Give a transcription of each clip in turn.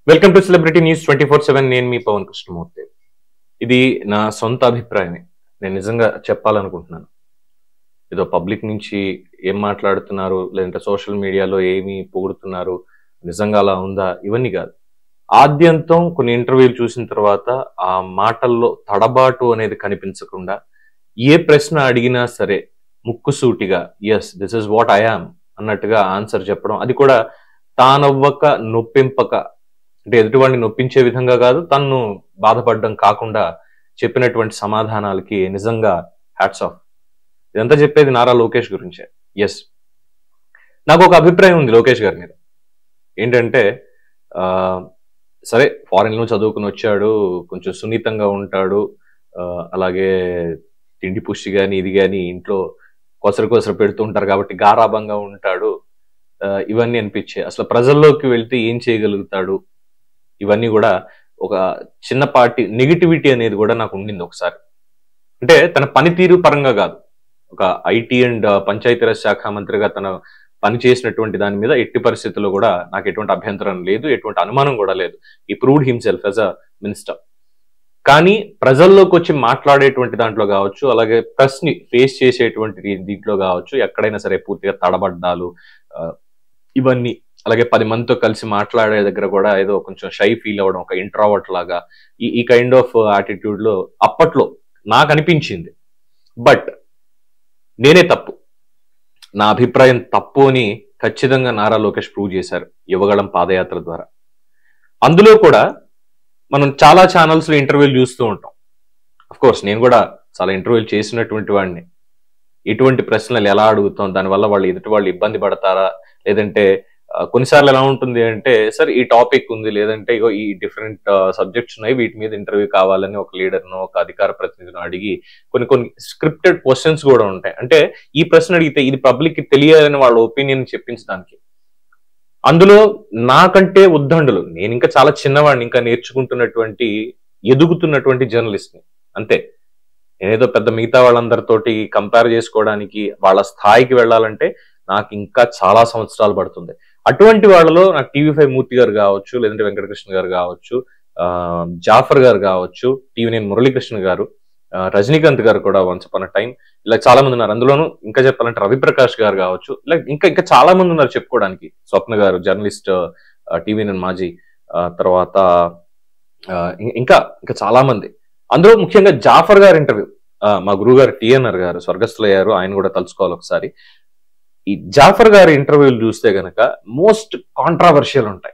Welcome to celebrity news 24/7. నేను మీ పవన్ కృష్ణమూర్తి. ఇది నా సొంత అభిప్రాయమే. నేను నిజంగా చెప్పాలనుకుంటున్నాను. ఏదో పబ్లిక్ నుంచి ఏం మాట్లాడుతున్నారు, లేదంటే సోషల్ మీడియాలో ఏమి పొగుడుతున్నారు, నిజంగా అలా ఉందా, ఇవన్నీ కాదు. ఆద్యంతం కొన్ని ఇంటర్వ్యూలు చూసిన తర్వాత ఆ మాటల్లో తడబాటు అనేది కనిపించకుండా ఏ ప్రశ్న అడిగినా సరే ముక్కుసూటిగా yes this is what I am అన్నట్టుగా ఆన్సర్ చెప్పడం, అది కూడా తానవ్వక నొప్పింపక, అంటే ఎదుటివాడిని నొప్పించే విధంగా కాదు, తన్ను బాధపడడం కాకుండా చెప్పినటువంటి సమాధానాలకి నిజంగా హ్యాట్స్ ఆఫ్. ఇదంతా చెప్పేది నారా లోకేష్ గురించే. ఎస్, నాకు ఒక అభిప్రాయం ఉంది లోకేష్ గారి మీద. ఏంటంటే సరే ఫారెన్ లో చదువుకుని వచ్చాడు, కొంచెం సున్నితంగా ఉంటాడు, అలాగే తిండి పుష్టి కానీ ఇది కానీ ఇంట్లో కొసరు పెడుతూ ఉంటారు కాబట్టి గారాబంగా ఉంటాడు, ఇవన్నీ అనిపించే. అసలు ప్రజల్లోకి వెళ్తే ఏం చేయగలుగుతాడు, ఇవన్నీ కూడా ఒక చిన్నపాటి నెగిటివిటీ అనేది కూడా నాకు ఉండింది ఒకసారి. అంటే తన పనితీరు పరంగా కాదు, ఒక ఐటీ అండ్ పంచాయతీరాజ్ శాఖ మంత్రిగా తన పని చేసినటువంటి దాని మీద ఎట్టి పరిస్థితుల్లో కూడా నాకు ఎటువంటి అభ్యంతరం లేదు, ఎటువంటి అనుమానం కూడా లేదు. He proved himself as a minister. కానీ ప్రజల్లోకి వచ్చి మాట్లాడేటువంటి దాంట్లో కావచ్చు, అలాగే ప్రెస్ ని ఫేస్ చేసేటువంటి దీంట్లో కావచ్చు, ఎక్కడైనా సరే పూర్తిగా తడబడ్డాలు ఇవన్నీ, అలాగే 10 మందితో కలిసి మాట్లాడే దగ్గర కూడా ఏదో కొంచెం షై ఫీల్ అవ్వడం, ఒక ఇంట్రావర్ట్ లాగా, ఈ కైండ్ ఆఫ్ యాటిట్యూడ్ లో అప్పట్లో నాకు అనిపించింది. బట్ నేనే తప్పు, నా అభిప్రాయం తప్పు అని ఖచ్చితంగా నారా లోకేష్ ప్రూవ్ చేశారు యువగళం పాదయాత్ర ద్వారా. అందులో కూడా మనం చాలా ఛానల్స్ లో ఇంటర్వ్యూలు చూస్తూ ఉంటాం. అఫ్ కోర్స్ నేను కూడా చాలా ఇంటర్వ్యూలు చేసినటువంటి వాడిని. ఎటువంటి ప్రశ్నలు ఎలా అడుగుతాం, దానివల్ల వాళ్ళు ఎదుటి వాళ్ళు ఇబ్బంది పడతారా, లేదంటే కొన్నిసార్లు ఎలా ఉంటుంది అంటే, సార్ ఈ టాపిక్ ఉంది, లేదంటే ఇగో ఈ డిఫరెంట్ సబ్జెక్ట్స్ ఉన్నాయి, వీటి మీద ఇంటర్వ్యూ కావాలని ఒక లీడర్ను, ఒక అధికార ప్రతినిధిని అడిగి కొన్ని స్క్రిప్టెడ్ క్వశ్చన్స్ కూడా ఉంటాయి. అంటే ఈ ప్రశ్న అడిగితే ఇది పబ్లిక్ కి తెలియాలని వాళ్ళ ఒపీనియన్ చెప్పించడానికి. అందులో నాకంటే ఉద్దండులు, నేను ఇంకా చాలా చిన్నవాడిని, ఇంకా నేర్చుకుంటున్నటువంటి ఎదుగుతున్నటువంటి జర్నలిస్ట్ని అంతే. నేనేదో పెద్ద మిగతా వాళ్ళందరితోటి కంపేర్ చేసుకోవడానికి, వాళ్ళ స్థాయికి వెళ్ళాలంటే నాకు ఇంకా చాలా సంవత్సరాలు పడుతుంది. అటువంటి వాళ్ళలో నాకు టీవీ5 మూర్తి గారు కావచ్చు, లేదంటే వెంకటకృష్ణ గారు కావచ్చు, జాఫర్ గారు కావచ్చు, టీవీ9 మురళీకృష్ణ గారు, రజనీకాంత్ గారు కూడా వన్స్ అపాన్ అ టైం, ఇలా చాలా మంది ఉన్నారు. అందులోనూ ఇంకా చెప్పాలంటే రవిప్రకాష్ గారు కావచ్చు, ఇలా ఇంకా చాలా మంది ఉన్నారు చెప్పుకోవడానికి. స్వప్న గారు జర్నలిస్ట్, టీవీ9 మాజీ, తర్వాత ఇంకా చాలా మంది. అందులో ముఖ్యంగా జాఫర్ గారు ఇంటర్వ్యూ, మా గురువు గారు టిఎన్ఆర్ గారు స్వర్గస్థులయ్యారు, ఆయన కూడా తలుచుకోవాలి ఒకసారి. ఈ జాఫర్ గారి ఇంటర్వ్యూలు చూస్తే గనక మోస్ట్ కాంట్రావర్షియల్ ఉంటాయి,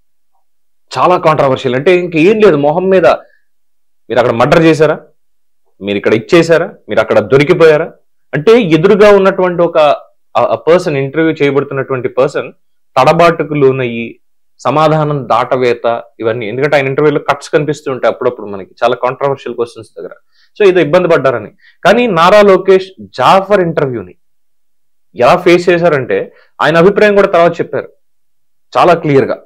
చాలా కాంట్రావర్షియల్. అంటే ఇంకేం లేదు, మొహం మీద మీరు అక్కడ మర్డర్ చేశారా, మీరు ఇక్కడ ఇచ్చేసారా, మీరు అక్కడ దొరికిపోయారా, అంటే ఎదురుగా ఉన్నటువంటి ఒక పర్సన్, ఇంటర్వ్యూ చేయబడుతున్నటువంటి పర్సన్ తడబాటుకు లోనయ్యి సమాధానం దాటవేత, ఇవన్నీ. ఎందుకంటే ఆయన ఇంటర్వ్యూలో కట్స్ కనిపిస్తూ ఉంటాయి అప్పుడప్పుడు మనకి, చాలా కాంట్రావర్షియల్ క్వశ్చన్స్ దగ్గర. సో ఏదో ఇబ్బంది పడ్డారని. కానీ నారా లోకేష్ జాఫర్ ఇంటర్వ్యూని ఎలా ఫేస్ చేశారంటే, ఆయన అభిప్రాయం కూడా తర్వాత చెప్పారు చాలా క్లియర్ గా.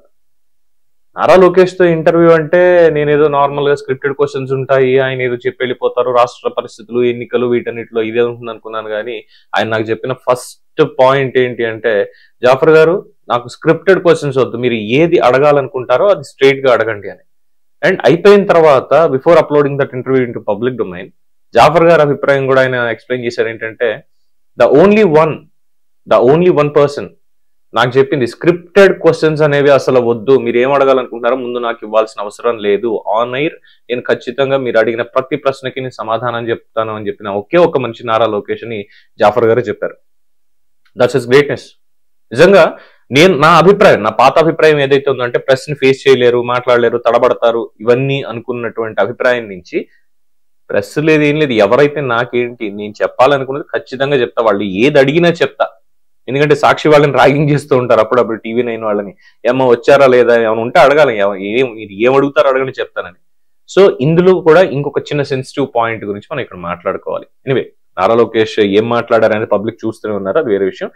నారా లోకేష్ తో ఇంటర్వ్యూ అంటే నేనేదో నార్మల్ గా స్క్రిప్టెడ్ క్వశ్చన్స్ ఉంటాయి, ఆయన ఏదో చెప్పి వెళ్ళిపోతారు, రాష్ట్ర పరిస్థితులు, ఎన్నికలు, వీటన్నిటిలో ఇదే ఉంటుంది అనుకున్నాను. కానీ ఆయన నాకు చెప్పిన ఫస్ట్ పాయింట్ ఏంటి అంటే, జాఫర్ గారు నాకు స్క్రిప్టెడ్ క్వశ్చన్స్ వద్దు, మీరు ఏది అడగాలనుకుంటారో అది స్ట్రైట్ గా అడగండి అని. అండ్ అయిపోయిన తర్వాత before uploading that interview into public domain, Jafar గారి అభిప్రాయం కూడా ఆయన ఎక్స్ప్లెయిన్ చేశారు. ఏంటంటే ద ఓన్లీ వన్ పర్సన్ నాకు చెప్పింది స్క్రిప్టెడ్ క్వశ్చన్స్ అనేవి అసలు వద్దు, మీరు ఏం అడగాలనుకుంటున్నారో ముందు నాకు ఇవ్వాల్సిన అవసరం లేదు, ఆన్ ఎయిర్ నేను ఖచ్చితంగా మీరు అడిగిన ప్రతి ప్రశ్నకి నేను సమాధానం చెప్తాను అని చెప్పిన ఒకే ఒక మనిషి నారా లోకేష్ అని జాఫర్ గారు చెప్పారు. That's his greatness. నిజంగా నా అభిప్రాయం, నా పాత అభిప్రాయం ఏదైతే ఉందంటే ప్రెస్ ని ఫేస్ చేయలేరు, మాట్లాడలేరు, తడబడతారు, ఇవన్నీ అనుకున్నటువంటి అభిప్రాయం నుంచి ప్రెస్ లేదు, ఏం లేదు, ఎవరైతే నాకేంటి, నేను చెప్పాలనుకున్నది ఖచ్చితంగా చెప్తా, వాళ్ళు ఏది అడిగినా చెప్తా. ఎందుకంటే సాక్షి వాళ్ళని ర్యాగింగ్ చేస్తూ ఉంటారు అప్పుడప్పుడు, టీవీ9 వాళ్ళని, ఏమో వచ్చారా లేదా, ఏమైనా ఉంటే అడగాలి, మీరు ఏం అడుగుతారో అడగని చెప్తానని. సో ఇందులో కూడా ఇంకొక చిన్న సెన్సిటివ్ పాయింట్ గురించి మనం ఇక్కడ మాట్లాడుకోవాలి. ఎనివే, నారా లోకేష్ ఏం మాట్లాడారనేది పబ్లిక్ చూస్తూనే ఉన్నారు, అది వేరే విషయం.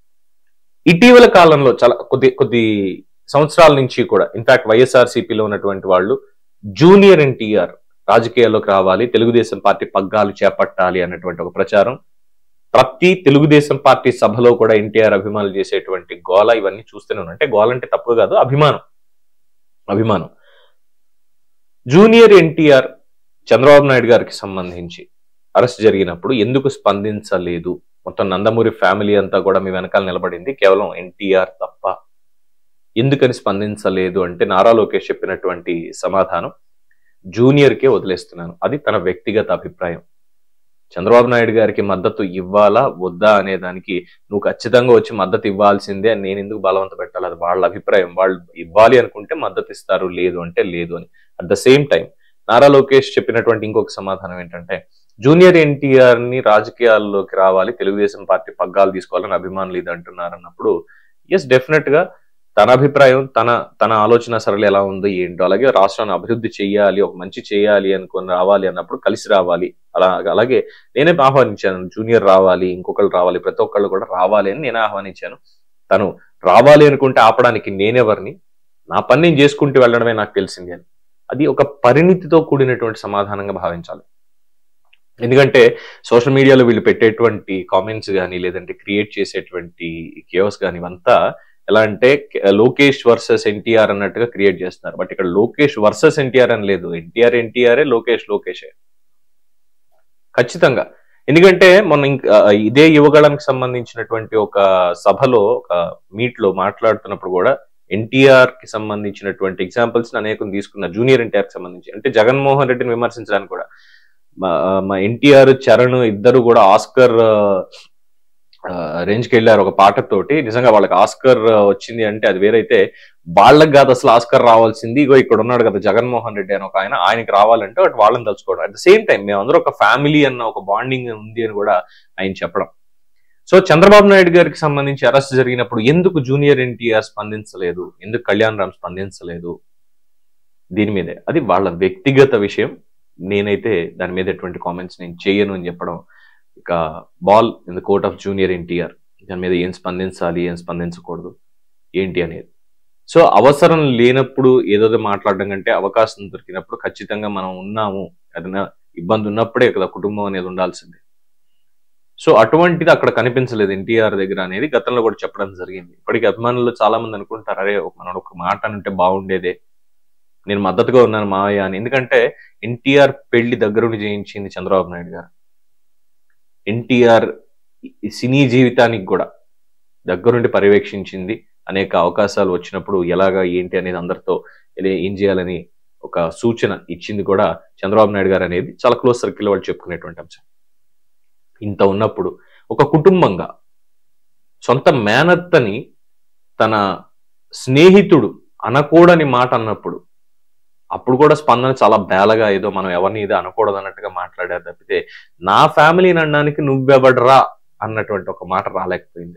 ఇటీవల కాలంలో చాలా కొద్ది సంవత్సరాల నుంచి కూడా, ఇన్ఫాక్ట్ వైఎస్ఆర్సీపీలో ఉన్నటువంటి వాళ్ళు జూనియర్ ఎన్టీఆర్ రాజకీయాల్లోకి రావాలి, తెలుగుదేశం పార్టీ పగ్గాలు చేపట్టాలి అన్నటువంటి ఒక ప్రచారం ప్రతి తెలుగుదేశం పార్టీ సభలో కూడా ఎన్టీఆర్ అభిమానులు చేసేటువంటి గోల, ఇవన్నీ చూస్తూనే ఉన్నాయి. అంటే గోల అంటే తప్పు కాదు, అభిమానం. అభిమానం. జూనియర్ ఎన్టీఆర్ చంద్రబాబు నాయుడు గారికి సంబంధించి అరెస్ట్ జరిగినప్పుడు ఎందుకు స్పందించలేదు? మొత్తం నందమూరి ఫ్యామిలీ అంతా కూడా మీ వెనకాల నిలబడింది, కేవలం ఎన్టీఆర్ తప్ప. ఎందుకని స్పందించలేదు అంటే నారా లోకేష్ చెప్పినటువంటి సమాధానం, జూనియర్కే వదిలేస్తున్నాను, అది తన వ్యక్తిగత అభిప్రాయం. చంద్రబాబు నాయుడు గారికి మద్దతు ఇవ్వాలా వద్దా అనే దానికి నువ్వు ఖచ్చితంగా వచ్చి మద్దతు ఇవ్వాల్సిందే అని నేను ఎందుకు బలవంత పెట్టాలి? అది వాళ్ళ అభిప్రాయం. వాళ్ళు ఇవ్వాలి అనుకుంటే మద్దతు ఇస్తారు, లేదు అంటే లేదు అని. At the same time Nara Lokesh చెప్పినటువంటి ఇంకొక సమాధానం ఏంటంటే, జూనియర్ ఎన్టీఆర్ ని రాజకీయాల్లోకి రావాలి, తెలుగుదేశం పార్టీ పగ్గాలు తీసుకోవాలని అభిమానులు ఇది అంటున్నారు అన్నప్పుడు, ఎస్ డెఫినెట్ గా తన అభిప్రాయం, తన ఆలోచన సరళి ఎలా ఉందో ఏంటో, అలాగే రాష్ట్రాన్ని అభివృద్ధి చేయాలి, ఒక మంచి చేయాలి అనుకుని రావాలి అన్నప్పుడు కలిసి రావాలి. అలాగే నేనే ఆహ్వానించాను, జూనియర్ రావాలి, ఇంకొకళ్ళు రావాలి, ప్రతి ఒక్కళ్ళు కూడా రావాలి అని నేనే ఆహ్వానించాను. తను రావాలి అనుకుంటే ఆపడానికి నేనెవరిని? నా పని నేను చేసుకుంటూ వెళ్ళడమే నాకు తెలిసింది అని. అది ఒక పరిణితితో కూడినటువంటి సమాధానంగా భావించాలి. ఎందుకంటే సోషల్ మీడియాలో వీళ్ళు పెట్టేటువంటి కామెంట్స్ కానీ, లేదంటే క్రియేట్ చేసేటువంటి కేవస్ కానీ, ఇవంతా ఎలా అంటే లోకేష్ వర్సెస్ ఎన్టీఆర్ అన్నట్టుగా క్రియేట్ చేస్తున్నారు. బట్ ఇక్కడ లోకేష్ వర్సెస్ ఎన్టీఆర్ అని లేదు, ఎన్టీఆరే, లోకేషే ఖచ్చితంగా. ఎందుకంటే మొన్న ఇదే యువగళంకి సంబంధించినటువంటి ఒక సభలో, ఒక మీట్ లో మాట్లాడుతున్నప్పుడు కూడా ఎన్టీఆర్ కి సంబంధించినటువంటి ఎగ్జాంపుల్స్ అనేకం తీసుకున్నారు, జూనియర్ ఎన్టీఆర్ కి సంబంధించి. అంటే జగన్మోహన్ రెడ్డిని విమర్శించడానికి కూడా మా ఎన్టీఆర్, చరణ్ ఇద్దరు కూడా ఆస్కర్ రేంజ్ కి వెళ్ళారు ఒక పాటతోటి. నిజంగా వాళ్ళకి ఆస్కర్ వచ్చింది అంటే అది వేరైతే, వాళ్ళకి కాదు అసలు ఆస్కర్ రావాల్సింది. ఇగో ఇక్కడ ఉన్నాడు కదా జగన్మోహన్ రెడ్డి అని ఒక ఆయనకి రావాలంటే అటు వాళ్ళని తలుచుకోవడం. అట్ ద సేమ్ టైం మేమందరూ ఒక ఫ్యామిలీ అన్న ఒక బాండింగ్ ఉంది అని కూడా ఆయన చెప్పడం. సో చంద్రబాబు నాయుడు గారికి సంబంధించి అరెస్ట్ జరిగినప్పుడు ఎందుకు జూనియర్ ఎన్టీఆర్ స్పందించలేదు, ఎందుకు కళ్యాణ్ రామ్ స్పందించలేదు? దీని మీదే, అది వాళ్ళ వ్యక్తిగత విషయం. నేనైతే దాని మీద ఎటువంటి కామెంట్స్ నేను చేయను అని చెప్పడం. ఇక ball in the court of junior NTR, దాని మీద ఏం స్పందించాలి, ఏం స్పందించకూడదు ఏంటి అనేది. సో అవసరం లేనప్పుడు ఏదో మాట్లాడడం కంటే, అవకాశం దొరికినప్పుడు ఖచ్చితంగా మనం ఉన్నాము, ఏదైనా ఇబ్బంది ఉన్నప్పుడే కదా కుటుంబం అనేది ఉండాల్సిందే. సో అటువంటిది అక్కడ కనిపించలేదు ఎన్టీఆర్ దగ్గర అనేది గతంలో కూడా చెప్పడం జరిగింది. ఇప్పటికీ అభిమానులు చాలా మంది అనుకుంటారు, అరే మనం ఒక మాట అంటే బాగుండేదే, నేను మద్దతుగా ఉన్నాను మావయ్య అని. ఎందుకంటే ఎన్టీఆర్ పెళ్లి దగ్గరుండి చేయించింది చంద్రబాబు నాయుడు గారు. ఎన్టీఆర్ సినీ జీవితానికి కూడా దగ్గరుండి పర్యవేక్షించింది. అనేక అవకాశాలు వచ్చినప్పుడు ఎలాగా ఏంటి అనేది అందరితో ఏం చేయాలని ఒక సూచన ఇచ్చింది కూడా చంద్రబాబు నాయుడు గారు అనేది చాలా క్లోజ్ సర్కిల్ వాళ్ళు చెప్పుకునేటువంటి అంశం. ఇంత ఉన్నప్పుడు ఒక కుటుంబంగా సొంత మేనత్తని తన స్నేహితుడు అనకూడని మాట అన్నప్పుడు, అప్పుడు కూడా స్పందన చాలా బేలగా, ఏదో మనం ఎవరిని ఇది అనకూడదు అన్నట్టుగా మాట్లాడారు తప్పితే, నా ఫ్యామిలీని అనడానికి నువ్వెవడరా అన్నటువంటి ఒక మాట రాలేకపోయింది.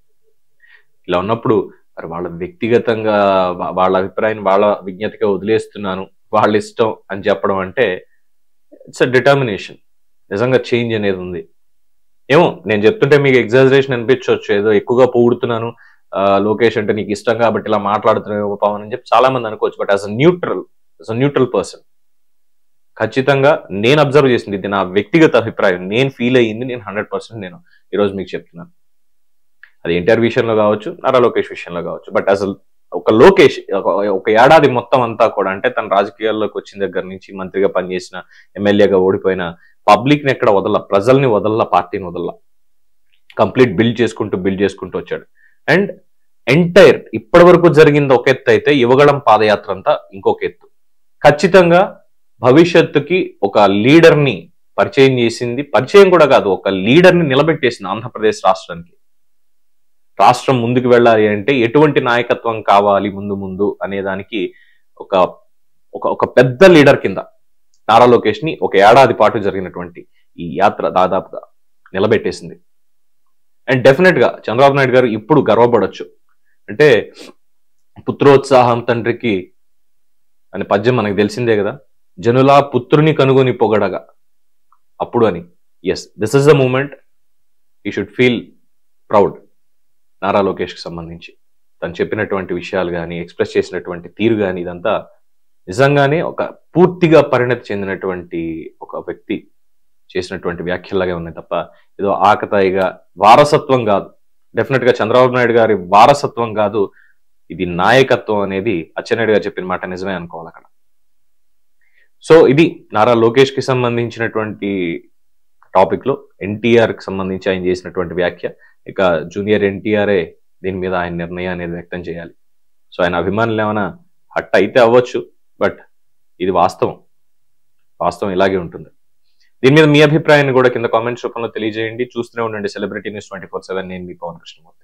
ఇలా ఉన్నప్పుడు మరి వాళ్ళ వ్యక్తిగతంగా వాళ్ళ అభిప్రాయాన్ని వాళ్ళ విజ్ఞతగా వదిలేస్తున్నాను, వాళ్ళ ఇష్టం అని చెప్పడం అంటే ఇట్స్ అ డిటర్మినేషన్. నిజంగా చేంజ్ అనేది ఉంది. ఏమో నేను చెప్తుంటే మీకు ఎగ్జాజరేషన్ అనిపించవచ్చు, ఏదో ఎక్కువగా పొగుడుతున్నాను, లోకేష్ అంటే నీకు ఇష్టం కాబట్టి ఇలా మాట్లాడుతున్నావు పవన్ అని చెప్పి చాలా మంది అనుకోవచ్చు. But as a neutral person ఖచ్చితంగా నేను అబ్జర్వ్ చేసింది, ఇది నా వ్యక్తిగత అభిప్రాయం, నేను ఫీల్ అయ్యింది, నేను 100% నేను ఈరోజు మీకు చెప్తున్నాను. అది ఎన్టీఆర్ విషయంలో కావచ్చు, నారా లోకేష్ విషయంలో కావచ్చు. బట్ అసలు ఒక లోకేష్ ఒక ఏడాది మొత్తం అంతా కూడా, అంటే తన రాజకీయాల్లోకి వచ్చిన దగ్గర నుంచి మంత్రిగా పనిచేసిన, ఎమ్మెల్యేగా ఓడిపోయిన, పబ్లిక్ ని ఎక్కడ వదల, ప్రజల్ని వదల, పార్టీని వదల, కంప్లీట్ బిల్డ్ చేసుకుంటూ వచ్చాడు. అండ్ ఎంటైర్ ఇప్పటి వరకు జరిగింది ఒక ఎత్తు అయితే, యువగళం పాదయాత్ర అంతా ఇంకొక ఎత్తు. ఖచ్చితంగా భవిష్యత్తుకి ఒక లీడర్ ని పరిచయం చేసింది, పరిచయం కూడా కాదు, ఒక లీడర్ ని నిలబెట్టేసింది ఆంధ్రప్రదేశ్ రాష్ట్రానికి. రాష్ట్రం ముందుకు వెళ్ళాలి అంటే ఎటువంటి నాయకత్వం కావాలి ముందు అనే దానికి ఒక పెద్ద లీడర్ కింద నారా లోకేష్ ని ఒక ఏడాది పాటు జరిగినటువంటి ఈ యాత్ర దాదాపుగా నిలబెట్టేసింది. అండ్ డెఫినెట్ గా చంద్రబాబు నాయుడు గారు ఇప్పుడు గర్వపడొచ్చు. అంటే పుత్రోత్సాహం తండ్రికి అనే పద్యం మనకు తెలిసిందే కదా, జనులా పుత్రుని కనుగొని పొగడగా అప్పుడు అని. Yes, this is the moment you should feel proud. Nara Lokesh కి సంబంధించి తను చెప్పినటువంటి విషయాలు కానీ, ఎక్స్ప్రెస్ చేసినటువంటి తీరు కానీ, ఇదంతా నిజంగానే ఒక పూర్తిగా పరిణతి చెందినటువంటి ఒక వ్యక్తి చేసినటువంటి వ్యాఖ్యలాగే ఉన్నాయి తప్ప ఏదో ఆకతాయిగా వారసత్వం కాదు. డెఫినెట్ గా చంద్రబాబు నాయుడు గారి వారసత్వం కాదు, ఇది నాయకత్వం అనేది అచ్చెన్నాయుడు గారు చెప్పిన మాట నిజమే అనుకోవాలి అక్కడ. సో ఇది నారా లోకేష్ కి సంబంధించినటువంటి టాపిక్ లో ఎన్టీఆర్ కి సంబంధించి ఆయన చేసినటువంటి వ్యాఖ్య. ఇక జూనియర్ ఎన్టీఆర్ఏ దీని మీద ఆయన నిర్ణయం అనేది వ్యక్తం చేయాలి. సో ఆయన అభిమానులు ఏమైనా హట్ అయితే అవ్వచ్చు, బట్ ఇది వాస్తవం ఇలాగే ఉంటుంది. దీని మీద మీ అభిప్రాయాన్ని కూడా కింద కామెంట్స్ రూపంలో తెలియజేయండి. చూస్తూనే ఉండండి సెలబ్రిటీ న్యూస్ 24/7. నేను మీ పవన్ కృష్ణమూర్తి.